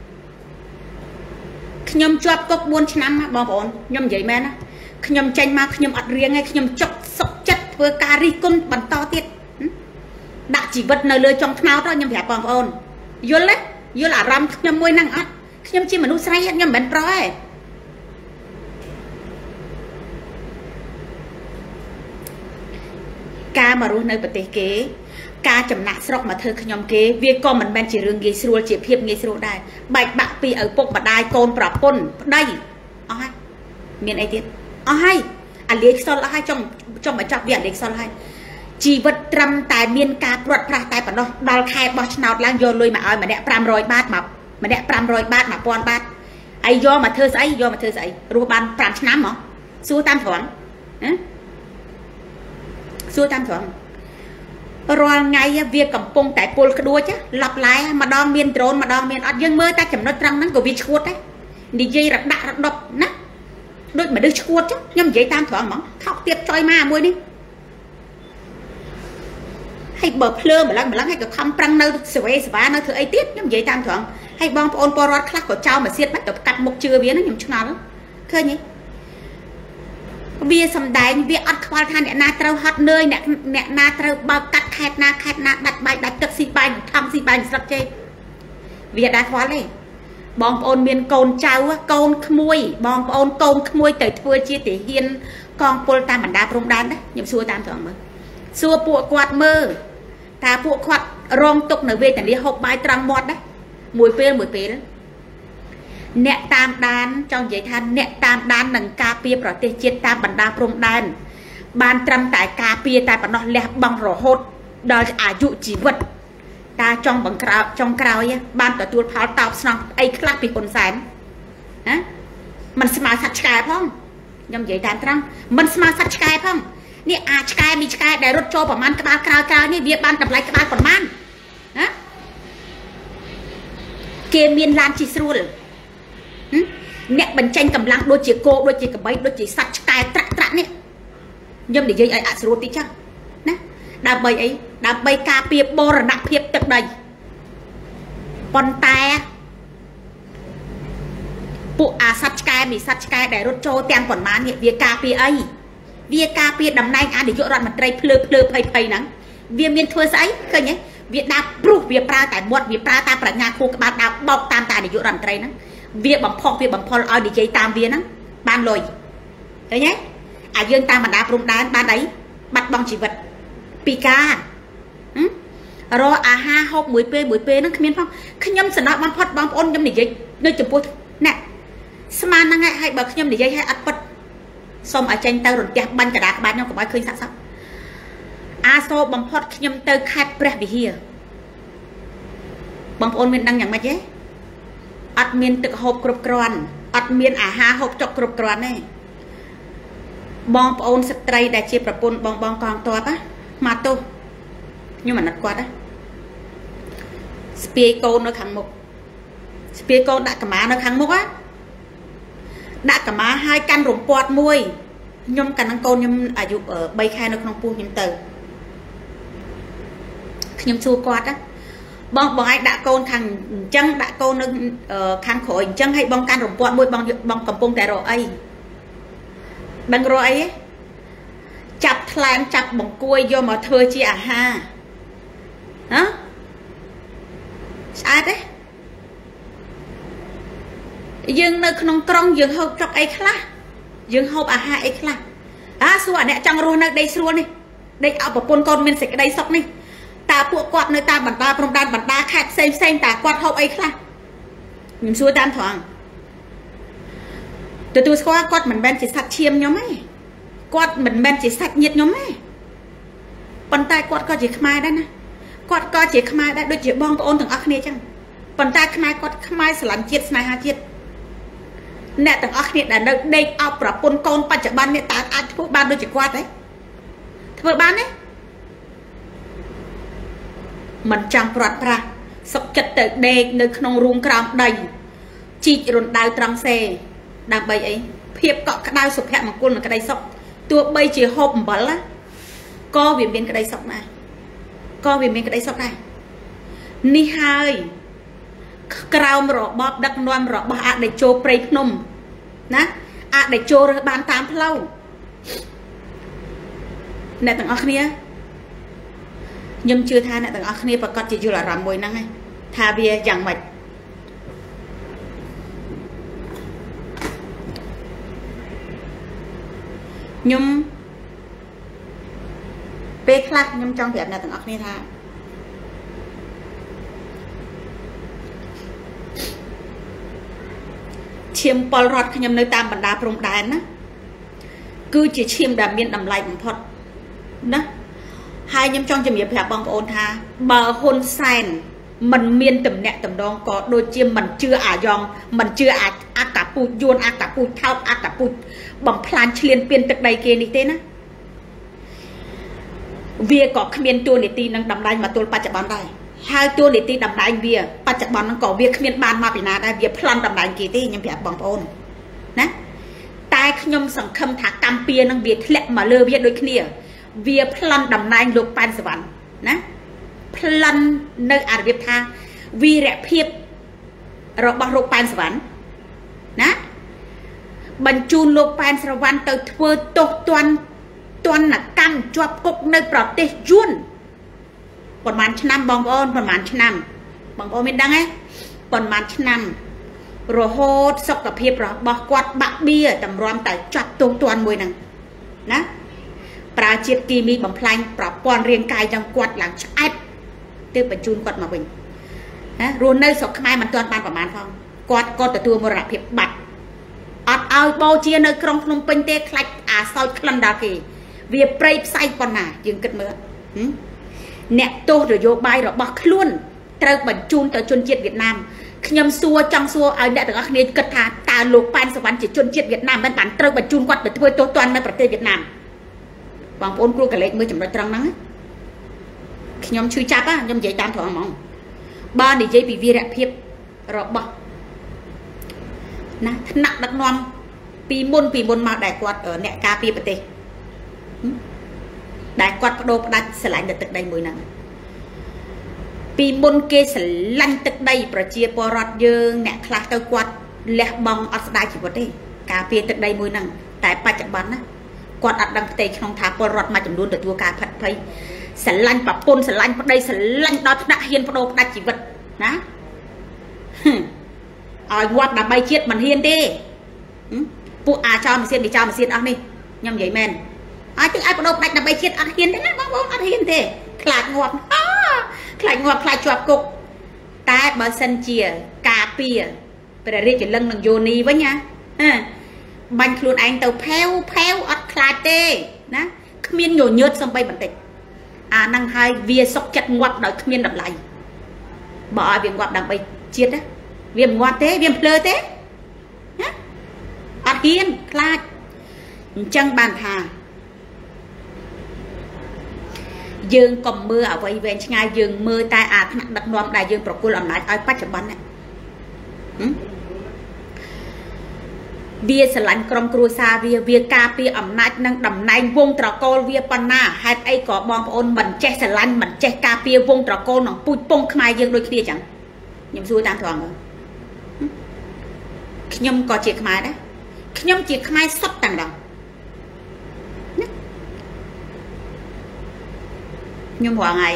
ខ្ញុំជាប់គុក4ឆ្នាំបងប្អូនខ្ញុំនិយាយមែនណាខ្ញុំចេញមកខ្ញុំអត់រៀងឯងខ្ញុំចុកសុកចិត្តធ្វើការរិះគន់បន្តទៀតដាក់ជីវិតនៅលើចុងថ្នោតខ្ញុំប្រាប់បងប្អូនយល់ទេយល់អារម្មណ៍ខ្ញុំមួយហ្នឹងអត់ខ្ញុំជាមនុស្សស្រីខ្ញុំមិនមែនប្រុសទេការមករស់នៅប្រទេសគេការចំណាក់ស្រុកមកធ្វើខ្ញុំគេវាក៏មិនមែនជារឿងងាយស្រួលជាភាពងាយស្រួលដែរបែកបាក់ពីឪពុកម្ដាយកូនប្រពន្ធប្តីអស់ហើយមានអីទៀតអស់ហើយអាលាយខ្សលអស់ហើយចង់បញ្ចប់វាអាលាយខ្សលហើយជីវិតត្រឹមតែមានការព្រាត់ប្រាសតែប៉ុណ្ណោះដល់ខែបោះឆ្នោតឡើងយកលុយមកឲ្យម្នាក់500 បាតមកម្នាក់500 បាត 1000 បាតហើយយកមកធ្វើស្អីរស់បាន5ឆ្នាំហ៎សួរតាមត្រង់ណាសួរតាមត្រង់រាល់ថ្ងៃវាកំពុងតែពុលក្ដួចឡប់ឡាយម្ដងមានដ្រូនម្ដងមានអត់យើងមើលតែចំណុចត្រង់ហ្នឹងក៏វាឈួតដែរនិយាយរដាក់រដប់ណាដូចមនុស្សឈួតខ្ញុំនិយាយតាមត្រង់ហ្មងថោកទៀតចុយមកមួយនេះ hay bờ phơ mà lăng hay cái khăm prăng nơi sợi sả nơi thứ ấy tiết nhưng vậy tam thoáng hay bong ôn porot khác của cháu mà xiết bắt tập cắt một chưa biến nó nhầm chung nào đó khơi nhỉ bia sầm đài bia ăn khoai than nè na trâu hot nơi nè na trâu bao cắt khét na đặt bài đặt tập xì bài thăm xì bài sập chơi việc đã thoát này bong ôn miền cồn cháu cồn khmui bong ôn cồn khmui tới thưa chia thể hiên con pol tam bản đa prong đan đấy nhầm xua tam thoáng mà xua bộ quạt mơ ta bộ quạt rong tục nở về tại đi học bài trăng mọt đấy mùi phê đó nẹ tam đan trong giấy than nẹ tam đan nâng cà piaប្រទេសជាតិតាមបណ្ដាព្រំដែនបានត្រឹមតែការពារតែប៉ុណ្ណោះលះបង់រហូតដល់អាយុជីវិតតាចង់បង្ក្រោបចុងក្រោយបានទទួលផលតបស្នងអីខ្លះពីហ៊ុនសែនណាมันស្មើសត្វឆ្កែផងខ្ញុំនិយាយតាមត្រង់มันស្មើសត្វឆ្កែផងនេះអាឆ្កែមីឆ្កែដែលរត់ចូលប្រមាណក្បាលក្រោយនេះវាបានតម្លៃក្បាលប្រមាណណាគេមានឡានជិះស្រួលអ្នកបញ្ចេញកម្លាំងដូចជាគោដូចជាក្របីដូចជាសត្វឆ្កែត្រាក់នេះខ្ញុំនិយាយឲ្យអស្រួលតិចចាណាដើម្បីអីដើម្បីការពារបរណភាពទឹកដីប៉ុន្តែពួកអាសត្វឆ្កែមានសត្វឆ្កែដែលរត់ចូលទាំងប៉ុន្មាននេះវាការពារអីវាការពារតំណែងអនាយករដ្ឋមន្ត្រីភ្លើភ័យហ្នឹងវាមានធ្វើស្អីឃើញទេវាដាប់ព្រោះវាប្រើតែមាត់វាប្រើតែប្រាជ្ញាខួរក្បាលដាប់បោកតាមតែនាយករដ្ឋមន្ត្រីហ្នឹងវាបំផុសវាបំផុលឲ្យនិយាយតាមវាហ្នឹងបានលុយឃើញទេអាយើងតាមបណ្ដាព្រំដែនបានអីបាត់បង់ជីវិតពីការរកអាហារហូបមួយពេលហ្នឹងគ្មានផងខ្ញុំសំណោះបំផុតបងប្អូនខ្ញុំនិយាយនៅចំពោះណែស្មានហ្នឹងហើយបើខ្ញុំនិយាយឲ្យអត់ពិតសូមឲ្យចេញទៅរន្ទះបាញ់កដាក្បាច់ខ្ញុំកុំឲ្យឃើញសាក់សក់អាសូរបំផុតខ្ញុំទៅខេត្តព្រះវិហារបងប្អូនមានដឹងយ៉ាងម៉េចទេអត់មានទឹកហូបគ្រប់គ្រាន់អត់មានអាហារហូបចុកគ្រប់គ្រាន់ទេបងប្អូនស្ត្រីដែលជាប្រពន្ធបងកងទ័ពមកទោសខ្ញុំអាណិតគាត់ណាស្ពាយកូននៅខាងមុខស្ពាយកូនដាក់កម្មានៅខាងមុខដាក់កម្មាឲ្យកាន់រំពាត់មួយខ្ញុំកាលហ្នឹងកូនខ្ញុំអាយុ3ខែនៅក្នុងពោះខ្ញុំទៅខ្ញុំសួរគាត់ណាបងឯងដាក់កូនខាងអញ្ចឹងដាក់កូននៅខាងក្រោយអញ្ចឹងឲ្យបងកាន់រំពាត់មួយបងកំពុងតែរកអីដឹងរកអីចាប់ថ្លែងចាប់បង្គាយយកមកធ្វើជាអាហារណាស្អាតទេយើងនៅក្នុងក្រុងយើងហូបចុកអីខ្លះយើងហូបអាហារអីខ្លះសួរអ្នកចង់រស់នៅដីស្រួលនេះដេកឲ្យប្រពន្ធកូនមានសេចក្តីសុខនេះតើពួកគាត់នៅតាមបណ្ដាព្រំដែនបណ្ដាខេត្តផ្សេងតើគាត់ហូបអីខ្លះខ្ញុំសួរតាមត្រង់ទទួលស្គាល់គាត់មិនមែនជាសាច់ឈាមខ្ញុំទេគាត់មិនមែនជាសាច់ញាតិខ្ញុំទេប៉ុន្តែគាត់ក៏ជាខ្មែរដែរណាគាត់ក៏ជាខ្មែរដែរដូចជាបងប្អូនទាំងអស់គ្នាចឹងប៉ុន្តែខ្មែរគាត់ខ្មែរស្រឡាញ់ជាតិស្នេហាជាតិអ្នកទាំងអស់គ្នាដែលនៅដេកអោបប្រពន្ធកូនបច្ចុប្បន្ននេះតើអាចធ្វើបានដូចជាគាត់ទេធ្វើបានទេមិនចង់ព្រាត់ប្រាសសុកចិត្តទៅដេកនៅក្នុងរូងក្រោមដីជីករណ្ដៅត្រង់សេដើម្បីអីភាពកក់ក្ដៅសុភមង្គលនិងក្តីសុខទោះបីជាហូបអំបិលក៏វាមានក្តីសុខដែរនេះហើយក្រោមរបបដឹកនាំរបស់អតេជោព្រៃភ្នំណាអតេជោរើសបានតាមផ្លូវអ្នកទាំងអស់គ្នាខ្ញុំជឿថាអ្នកទាំងអស់គ្នាប្រកាសជាយល់អារម្មណ៍មួយហ្នឹងឯងថាវាយ៉ាងម៉េចខ្ញុំពេលខ្លះខ្ញុំចង់ប្រាប់អ្នកទាំងអស់គ្នាថាឈាមពលរដ្ឋខ្ញុំនៅតាមបណ្ដាព្រំដែនណាគឺជាឈាមដែលមានតម្លៃបំផុតណាហើយខ្ញុំចង់ជំរាបប្រាប់បងប្អូនថាបើហ៊ុនសែនមិនមានតំណែងតំណងក៏ដូចជាមិនជឿអាយ៉ងមិនជឿអាកាពូជយួនអាកាពូជថោកអាកាពូជបំផ្លាញឈ្លានពានទឹកដីគេនេះទេណាវាក៏គ្មានទួលនីតិនឹងតម្លៃមកទល់បច្ចុប្បន្នដែរហើយទួលនីតិតម្លៃវាបច្ចុប្បន្នហ្នឹងក៏វាគ្មានបានមកពីណាដែរវាប្លន់តម្លៃគេទេខ្ញុំប្រាប់បងប្អូនណាតែខ្ញុំសង្ឃឹមថាកម្ពុជានឹងវាធ្លាក់មកលើវាដូចគ្នាវាប្លន់តំណែងលោកប៉ែនសវណ្ណណាប្លន់នៅអារបៀបថាវីរភាពរបស់លោកប៉ែនសវណ្ណណាបញ្ជូនលោកប៉ែនស្រវណ្ណទៅធ្វើទោសទណ្ឌកម្មជាប់គុកនៅប្រទេសយួនប្រហែលឆ្នាំបងប្អូនប្រហែលឆ្នាំបងប្អូនមានដឹងទេប្រហែលឆ្នាំរហូតសុខភាពរបស់គាត់បាក់បៀតម្រាំតែជាប់ទោសទណ្ឌមួយហ្នឹងណាប្រើជាតិគីមីបំផ្លាញប្រព័ន្ធរាងកាយរបស់គាត់ឡើងឆ្អែតទើបបញ្ជូនគាត់មកវិញណារស់នៅស្រុកខ្មែរមិនទាន់បានប្រហែលផងគាត់ក៏ទទួលមរណភាពបាត់អត់ឲ្យបូជានៅក្រុងភ្នំពេញទេខ្លាច់អាសោចក្លិនដល់គេវាប្រៃផ្សៃប៉ុណ្ណាយើងគិតមើលអ្នកទោសនយោបាយរបស់ខ្លួនត្រូវបញ្ជូនទៅជនជាតិវៀតណាមខ្ញុំចង់សួរឲ្យអ្នកទាំងអស់គ្នាគិតថាតើលោកប៉ែនសវណ្ណជាជនជាតិវៀតណាមមិនបានត្រូវបញ្ជូនគាត់ទៅធ្វើទោសទណ្ឌនៅប្រទេសវៀតណាមបងប្អូនគ្រូកលេចមើលចំណុចត្រង់ហ្នឹងខ្ញុំឈឺចាប់ខ្ញុំនិយាយតាមត្រង់ហ្មងបើនិយាយពីវីរភាពរបស់ណាថ្នាក់ដឹកនាំពីមុនមកដែលគាត់អ្នកការពារប្រទេសដែលគាត់បដូរផ្ដាច់ស្រឡាញ់ទឹកដីមួយហ្នឹងពីមុនគេស្រឡាញ់ទឹកដីប្រជាពលរដ្ឋយើងអ្នកខ្លះទៅគាត់លះបង់អត់ស្ដាយជីវិតទេការពារទឹកដីមួយហ្នឹងតែបច្ចុប្បន្នណាគាត់អត់ដឹងផ្ទៃក្នុងថាពលរដ្ឋមួយចំនួនទទួលការផិតភ័យស្រឡាញ់ប្រពន្ធស្រឡាញ់ប្តីស្រឡាញ់ដល់ថ្នាក់ហ៊ានបដូរផ្ដាច់ជីវិតណាឲ្យងាប់ដើម្បីជាតិមិនហ៊ានទេពួកអាចោលម៉ាស៊ីនគេចោលម៉ាស៊ីនអស់នេះខ្ញុំនិយាយមែនឲ្យទឹកឲ្យបដូរផ្ដាច់ដើម្បីជាតិអត់ហ៊ានទេណាបងប្អូនអត់ហ៊ានទេខ្លាចងាប់ខ្លាចជាប់គុកតែបើសិនជាការពារព្រះរាជលឹងនឹងយោនីវិញណាបាញ់ខ្លួនឯងទៅផែវអត់ខ្លាចទេណាគ្មានញញើតសំបីបន្តិចអាហ្នឹងហើយវាសុកចិត្តងាប់ដោយគ្មានតម្លៃបើឲ្យវាងាប់ដើម្បីជាតិណាវាមិនងាប់ទេវាភ្លើទេណាអត់ហ៊ានខ្លាចអញ្ចឹងបានថាយើងកុំមើលអ្វីវែងឆ្ងាយយើងមើលតែអាថ្នាក់ដឹកនាំដែលយើងប្រគល់អំណាចឲ្យបច្ចុប្បន្ននេះវាស្រឡាញ់ក្រុមគ្រួសារវាការពារអំណាចនិងតំណែងវងត្រកូលវាប៉ុណ្ណាហេតុអីក៏បងប្អូនមិនចេះស្រឡាញ់មិនចេះការពារវងត្រកូលនឹងពូជពងខ្មែរយើងដូចគ្នាចឹងខ្ញុំសួរតាមត្រង់ខ្ញុំក៏ជាខ្មែរដែរខ្ញុំជាខ្មែរសុទ្ធតែម្ដងខ្ញុំរងថ្ងៃ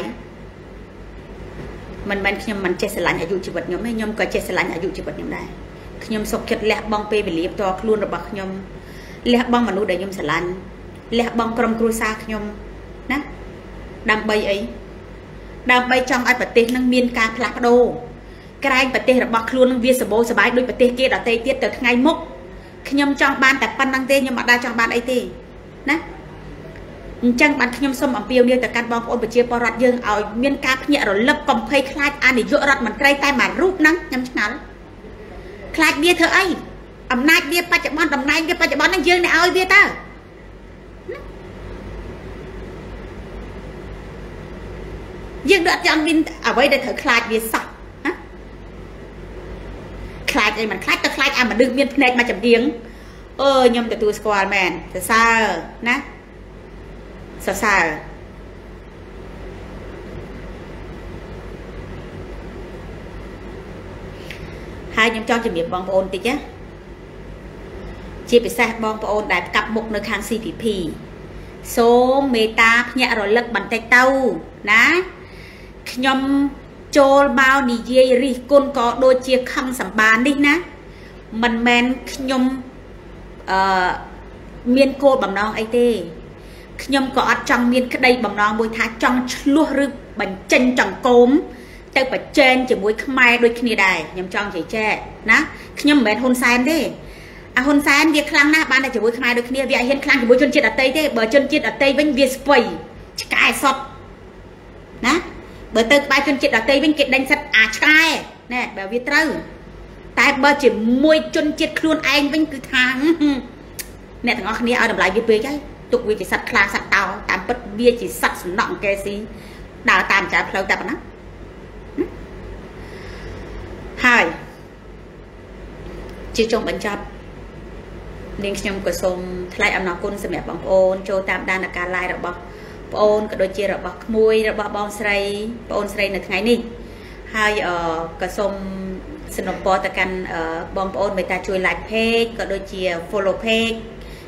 មិនមែនខ្ញុំមិនចេះស្រឡាញ់អាយុជីវិតខ្ញុំទេខ្ញុំក៏ចេះស្រឡាញ់អាយុជីវិតខ្ញុំដែរខ្ញុំសុខចិត្តលះបង់ពេលវេលាផ្ទាល់ខ្លួនរបស់ខ្ញុំលះបង់មនុស្សដែលខ្ញុំស្រឡាញ់លះបង់ក្រុមគ្រួសារខ្ញុំណាដើម្បីអីដើម្បីចង់ឲ្យប្រទេសនឹងមានការផ្លាស់ប្ដូរក្រែងប្រទេសរបស់ខ្លួននឹងវាសម្បូរសប្បាយដូចប្រទេសគេដទៃទៀតទៅថ្ងៃមុខខ្ញុំចង់បានតែប៉ុណ្្នឹងទេខ្ញុំអត់ដែរចង់បានអីទេណាអញ្ចឹងបានខ្ញុំសូមអំពាវនាវទៅកាន់បងប្អូនប្រជាពលរដ្ឋយើងឲ្យមានការភ្ញាក់រលឹកកំភៃខ្លាចអនាយករដ្ឋមន្ត្រីតែមួយរូបហ្នឹងខ្ញុំឆ្ងល់ខ្លាចវាធ្វើអីអំណាចវាបច្ចុប្បន្នតំណែងវាបច្ចុប្បន្នហ្នឹងយើងអ្នកឲ្យវាតើយើងដូចចង់មានអ្វីដែលត្រូវខ្លាចវាសោះណាខ្លាចអីមិនខ្លាចទៅខ្លាចអាមនុស្សមានភ្នែកមួយចំហៀងខ្ញុំទទួលស្គាល់មែនសរសើរណាសរសើរហើយខ្ញុំចង់ជំរាបបងប្អូនតិចណាជាពិសេសបងប្អូនដែលកាប់មុខនៅខាង CPP សូមមេត្តាភ្ញាក់រលឹកបន្តិចទៅណាខ្ញុំចូលមកនិយាយរិះគន់ក៏ដូចជាខឹងសម្បាននេះណាមិនមែនខ្ញុំមានគោលបំណងអីទេខ្ញុំក៏អត់ចង់មានក្តីបំណងមួយថាចង់ឆ្លោះឬបញ្ចេញចង្កូមទៅប្រជែងជាមួយខ្មែរដូចគ្នាដែរខ្ញុំចង់ជជែកណាខ្ញុំមិនមែនហ៊ុនសែនទេអាហ៊ុនសែនវាខ្លាំងណាស់បានតែជាមួយខ្មែរដូចគ្នាវាហ៊ានខ្លាំងជាមួយជនជាតិដទៃទេបើជនជាតិដទៃវិញវាស្ពៃឆ្កែសតណាបើទៅក្បែរជនជាតិដទៃវិញគេដេញសិតអាឆ្កែណែបើវាត្រូវតែបើជាមួយជនជាតិខ្លួនឯងវិញគឺថាអ្នកទាំងអស់គ្នាឲ្យតម្លៃវាពេកហើយទុកវាជាសត្វខ្លាសត្វតោតាមពិតវាជាសត្វសំណក់អង្គែស៊ីដើរតាមចែផ្លូវតែប៉ុណ្ណាហើយជាចុងបញ្ចប់នាងខ្ញុំក៏សូមថ្លែងអំណរគុណសម្រាប់បងប្អូនចូលតាមដានការ live របស់ ôn cái đôi chia rồi bọc mùi rồi bong sray ôn sray là ngày ní hai cái xôm sinh nộp bò ta can bong ôn người ta chui like page cái đôi chia follow page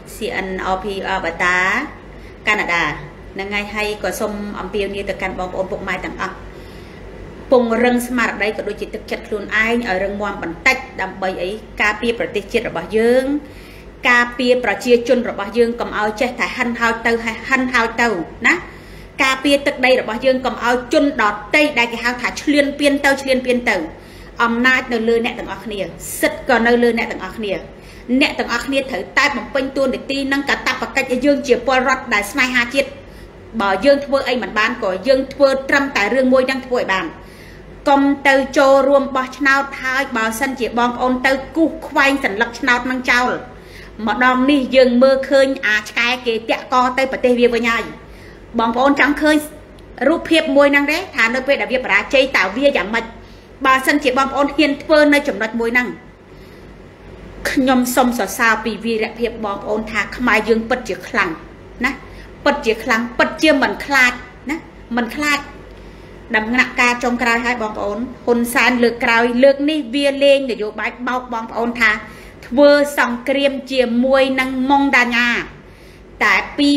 CNOP Avatar Canada là ngày hay có xôm âm piêu như ta can bong ôn bụng mai tặng ấp pung rừng smart đây có đôi chỉ thực chất luôn ai ở rừng ngoan bẩn tách đầm bầy ấy cà piaประเทศជាតិរបស់យើងការពារប្រជាជនរបស់យើងកុំឲ្យចេះតែហិនហោចទៅហិនហោចទៅណាការពារទឹកដីរបស់យើងកុំឲ្យជនដតីដែលគេហៅថាឆ្លៀនពៀនទៅអំណាចនៅលើអ្នកទាំងអស់គ្នាសិទ្ធិក៏នៅលើអ្នកទាំងអស់គ្នាអ្នកទាំងអស់គ្នាត្រូវតែបំពេញតួនាទីនិងកាតព្វកិច្ចឲ្យយើងជាពលរដ្ឋដែលស្នេហាជាតិបើយើងធ្វើអីមិនបានក៏យើងធ្វើត្រឹមតែរឿងមួយនឹងធ្វើឲ្យបានកុំទៅចូលរួមបោះឆ្នោតហើយបើសិនជាបងប្អូនទៅគូសខ្វែងសัญลักษณ์ឆ្នោតនឹងចោលម្ដងនេះយើងមើលឃើញអាឆ្កែគេតាក់កទៅប្រទេសវាវិញហើយបងប្អូនចង់ឃើញរូបភាពមួយហ្នឹងទេថានៅពេលដែលវាបរាជ័យតើវាយ៉ាងម៉េចបើសិនជាបងប្អូនហ៊ានធ្វើនៅចំណុចមួយហ្នឹងខ្ញុំសូមសរសើរពីវីរភាពបងប្អូនថាខ្មែរយើងពិតជាខ្លាំងណាពិតជាខ្លាំងពិតជាមិនខ្លាចណាមិនខ្លាចដំណាក់ការចុងក្រោយឲ្យបងប្អូនហ៊ុនសែនលើកក្រោយលើកនេះវាលេងនយោបាយបោកបងប្អូនថាធ្វើសង្គ្រាមជាមួយនឹងម៉ុងដាញ៉ាតែ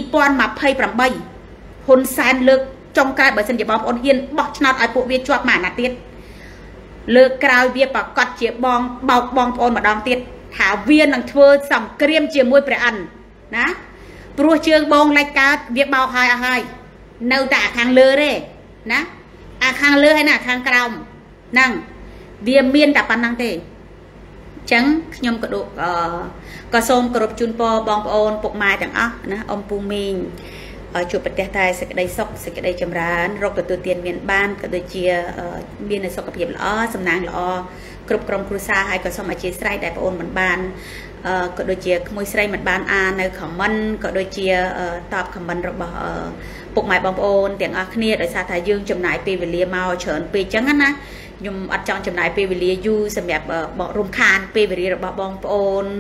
2028ហ៊ុនសែនលើកចុងក្រោយបើសិនជាបងប្អូនហ៊ានបោះឆ្នោតឲ្យពួកវាជាប់មួយអាណត្តិទៀតលើកក្រោយវាប្រកាសជាបងបោកបងប្អូនម្ដងទៀតថាវានឹងធ្វើសង្គ្រាមជាមួយព្រះអិនណាព្រោះជើងបងលិចកើតវាបោកហើយអស់ហើយនៅតែអាខាងលើទេណាអាខាងលើហើយណាអាខាងក្រោមហ្នឹងវាមានតែប៉ុណ្្នឹងទេចឹងខ្ញុំក៏សូមគោរពជូនពរបងប្អូនពុកម៉ែទាំងអស់ណាអ៊ំពូមីងជួបប្រទេសតែសេចក្តីសុខសេចក្តីចម្រើនរកទទួលទានមានបានក៏ដូចជាមានសុខភាពល្អសំណាងល្អគ្រប់ក្រុមគ្រួសារហើយក៏សូមអធិស្ឋានដែលបងប្អូនមិនបានក៏ដូចជាក្មួយស្រីមិនបានអាននៅខមមិនក៏ដូចជាតបខមមិនរបស់ពុកម៉ែបងប្អូនទាំងអស់គ្នាដោយសារថាយើងចំណាយពេលវេលាមកច្រើនពេកចឹងណាខ្ញុំអត់ចង់ចំណាយពេលវេលាយូរសម្រាប់រំខានពេលវេលារបស់បងប្អូន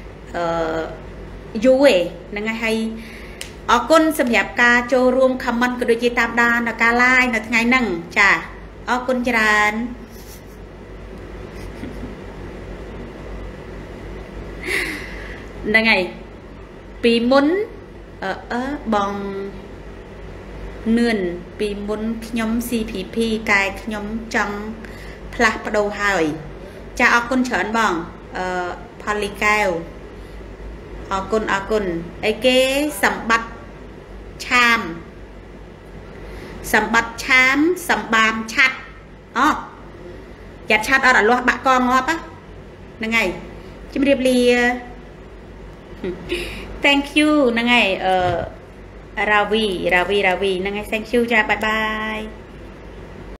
យូរហ្នឹងហើយអរគុណសម្រាប់ការចូលរួម comment ក៏ដូចជាតាមដាននៅការ live នៅថ្ងៃហ្នឹងចាអរគុណច្រើនហ្នឹងហើយពីមុនបងនឿនពីមុនខ្ញុំ CPP កែខ្ញុំចង់ផ្លាស់ប្ដូរហើយចាអរគុណច្រើនបងផលីកែវអរគុណអីគេសម្បត្តិឆាមសម្បានឆាត់អូយ៉ាត់ឆាត់អត់ឲ្យលាស់បាក់កងងាប់ហ្នឹងហើយជំរាបលា thank you ហ្នឹងហើយរាវីហ្នឹងហើយ thank you ចា bye bye